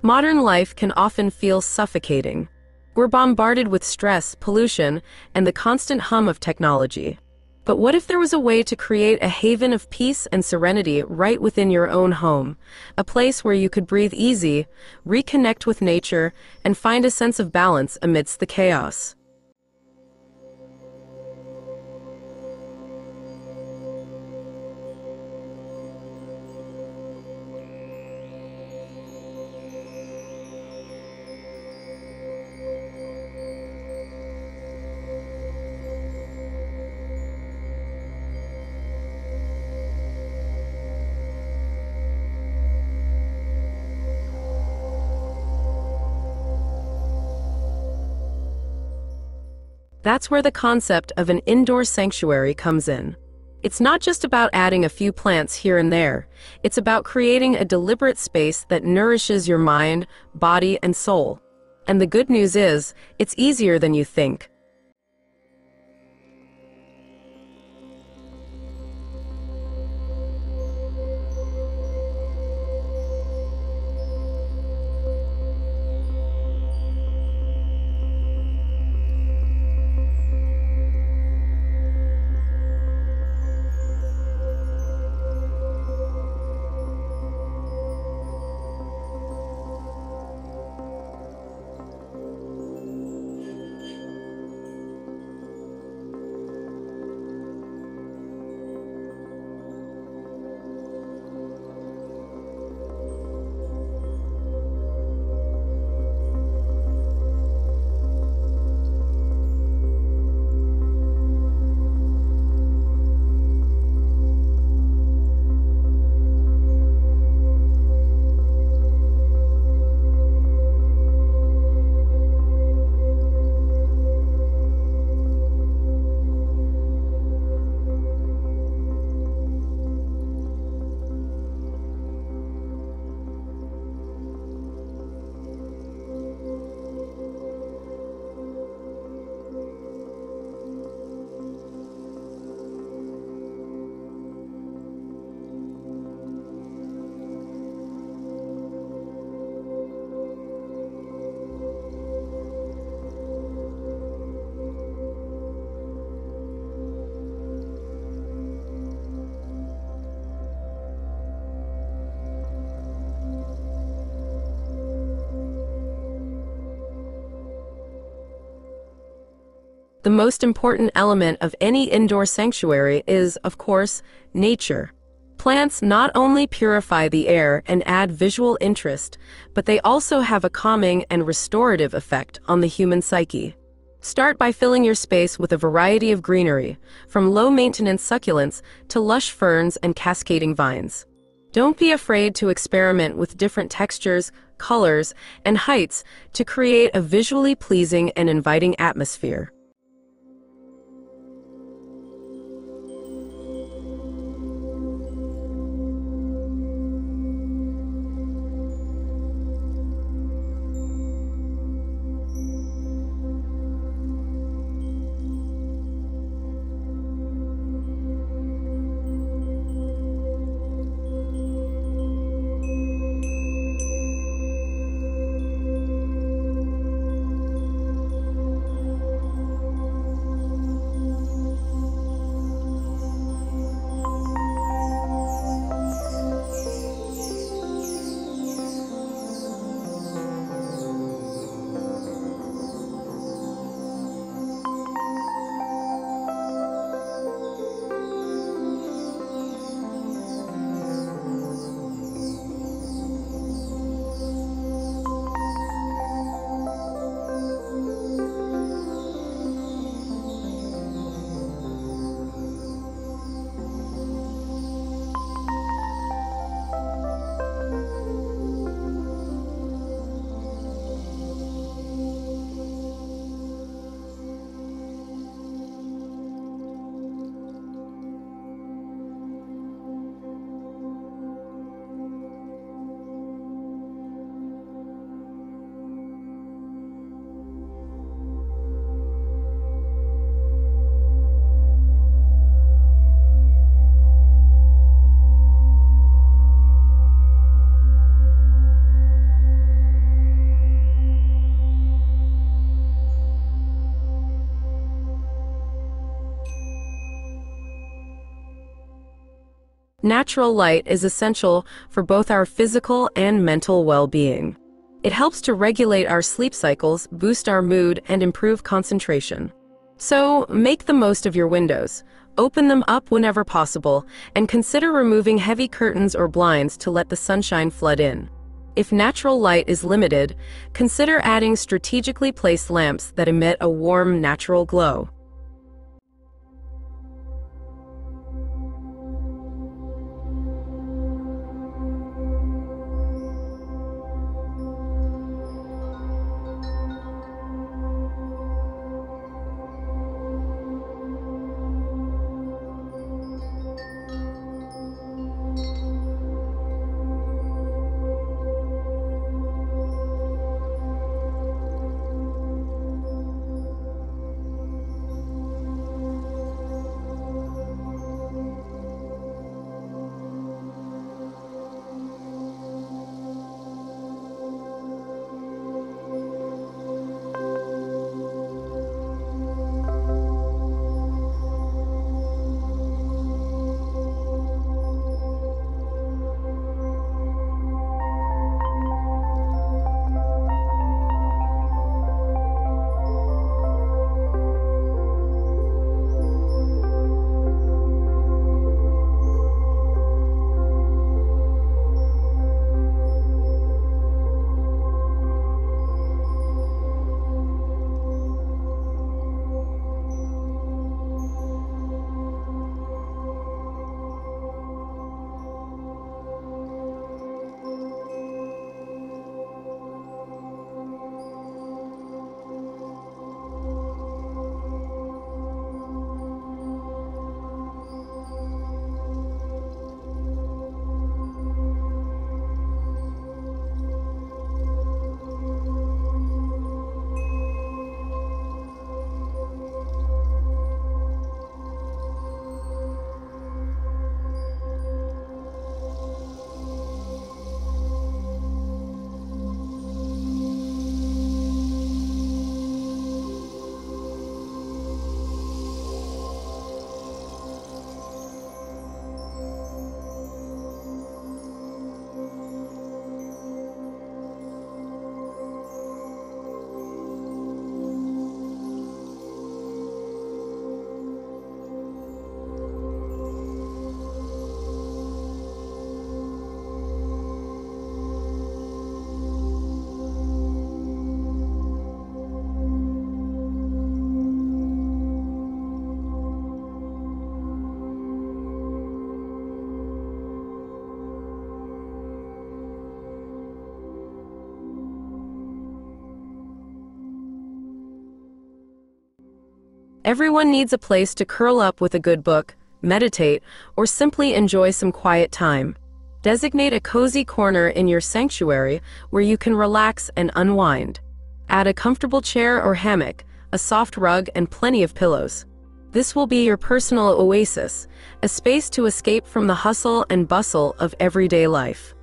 Modern life can often feel suffocating. We're bombarded with stress, pollution, and the constant hum of technology. But what if there was a way to create a haven of peace and serenity right within your own home? A place where you could breathe easy, reconnect with nature, and find a sense of balance amidst the chaos. That's where the concept of an indoor sanctuary comes in. It's not just about adding a few plants here and there. It's about creating a deliberate space that nourishes your mind, body, and soul. And the good news is, it's easier than you think. The most important element of any indoor sanctuary is, of course, nature. Plants not only purify the air and add visual interest, but they also have a calming and restorative effect on the human psyche. Start by filling your space with a variety of greenery, from low-maintenance succulents to lush ferns and cascading vines. Don't be afraid to experiment with different textures, colors, and heights to create a visually pleasing and inviting atmosphere. Natural light is essential for both our physical and mental well-being. It helps to regulate our sleep cycles, boost our mood, and improve concentration. So, make the most of your windows. Open them up whenever possible, and consider removing heavy curtains or blinds to let the sunshine flood in. If natural light is limited, consider adding strategically placed lamps that emit a warm, natural glow. Everyone needs a place to curl up with a good book, meditate, or simply enjoy some quiet time. Designate a cozy corner in your sanctuary where you can relax and unwind. Add a comfortable chair or hammock, a soft rug, and plenty of pillows. This will be your personal oasis, a space to escape from the hustle and bustle of everyday life.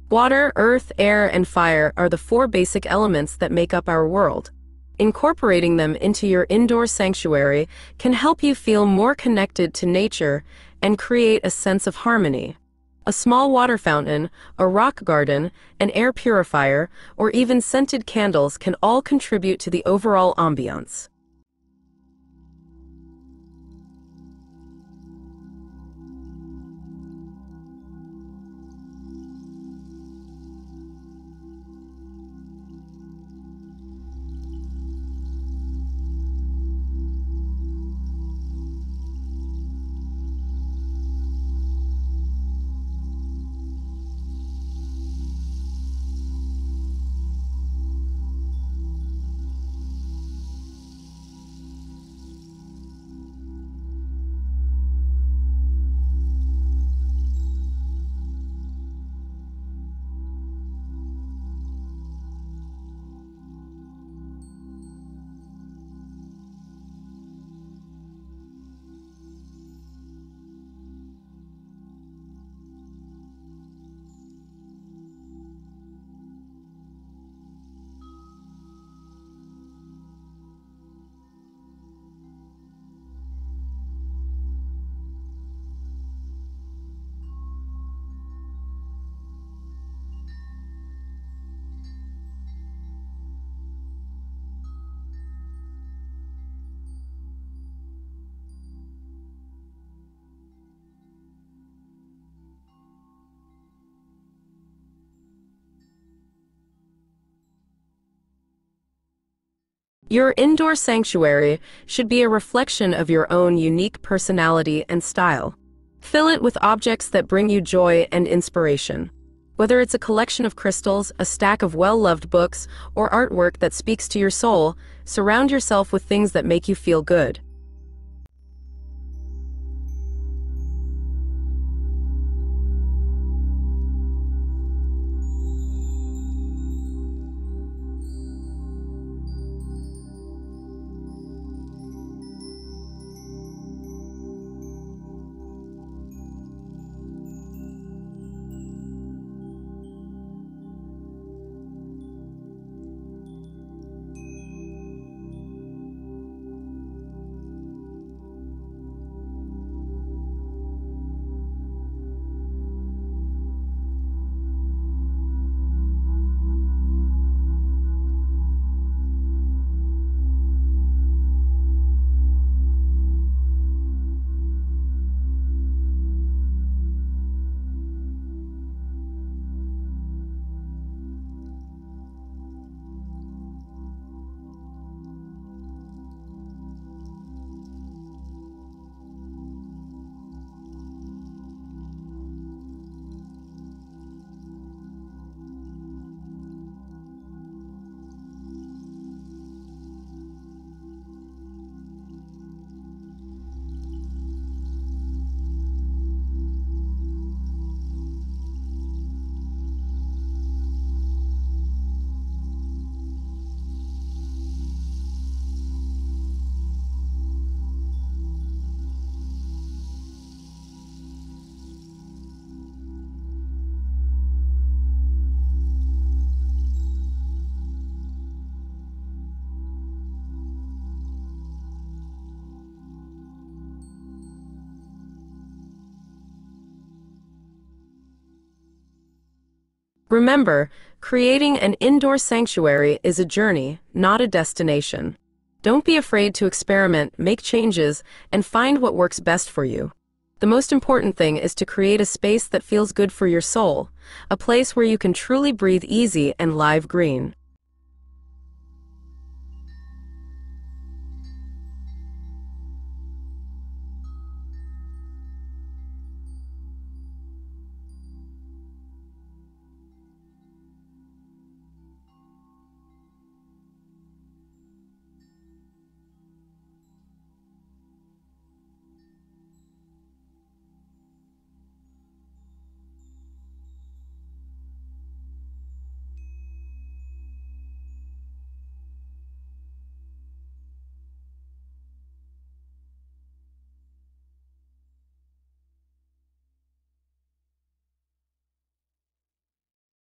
Water, earth, air, and fire are the four basic elements that make up our world. Incorporating them into your indoor sanctuary can help you feel more connected to nature and create a sense of harmony. A small water fountain, a rock garden, an air purifier, or even scented candles can all contribute to the overall ambiance. Your indoor sanctuary should be a reflection of your own unique personality and style. Fill it with objects that bring you joy and inspiration. Whether it's a collection of crystals, a stack of well-loved books, or artwork that speaks to your soul, surround yourself with things that make you feel good. Remember, creating an indoor sanctuary is a journey, not a destination. Don't be afraid to experiment, make changes, and find what works best for you. The most important thing is to create a space that feels good for your soul, a place where you can truly breathe easy and live green.